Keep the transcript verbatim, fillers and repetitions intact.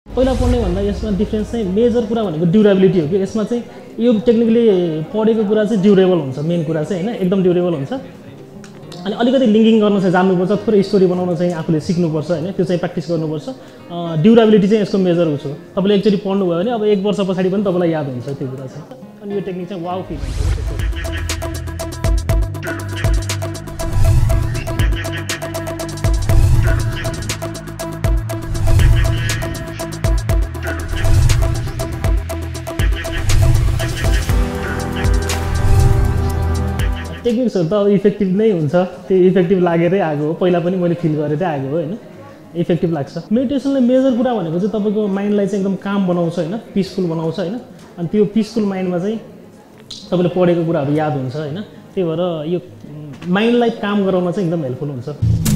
पहिला पढ्ने भन्दा यसमा डिफरेन्स चाहिँ मेजर कुरा भनेको ड्युरेबिलिटी हो कि यसमा चाहिँ यो टेक्निकली पढेको कुरा चाहिँ ड्युरेबल हुन्छ मेन कुरा चाहिँ हैन एकदम ड्युरेबल हुन्छ अनि अलिकति लिङ्किङ गर्न चाहिँ जान्नुपर्छ थोरै स्टोरी बनाउन चाहिँ आफूले सिक्नुपर्छ हैन त्यो चाहिँ प्र्याक्टिस गर्नुपर्छ ड्युरेबिलिटी चाहिँ यसको मेजर हो तपाईले एकचोटी पढ्नु भयो भने अब एक वर्ष पछाडी पनि तपाईलाई याद हुन्छ त्यो कुरा चाहिँ अनि यो टेक्निक चाहिँ वाउ फिल हुन्छ टेक्निक्सहरु त अब इफेक्टिभ नै हुन्छ त्यो इफेक्टिभ लागेरै आएको हो पहिला पनि मैले फिल गरेरै आएको हो हैन इफेक्टिभ लाग्छ मेडिटेसनले मेजर कुरा भनेको चाहिँ तपाईको माइन्डलाई चाहिँ एकदम काम बनाउँछ हैन पिसफुल बनाउँछ हैन अनि त्यो पिसफुल माइन्डमा चाहिँ तपाईले पढेको कुराहरु याद हुन्छ हैन त्यही भएर यो माइन्डलाई काम गराउन चाहिँ एकदम हेल्पफुल हुन्छ